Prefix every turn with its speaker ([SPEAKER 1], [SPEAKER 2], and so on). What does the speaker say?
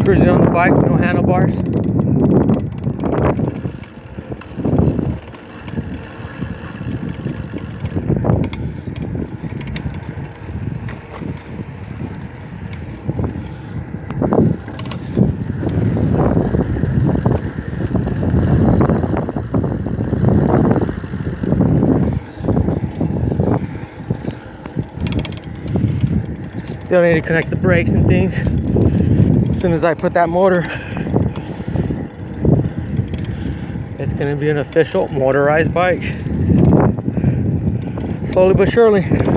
[SPEAKER 1] cruising on the bike, no handlebars. Still need to connect the brakes and things. As soon as I put that motor, it's gonna be an official motorized bike. Slowly but surely.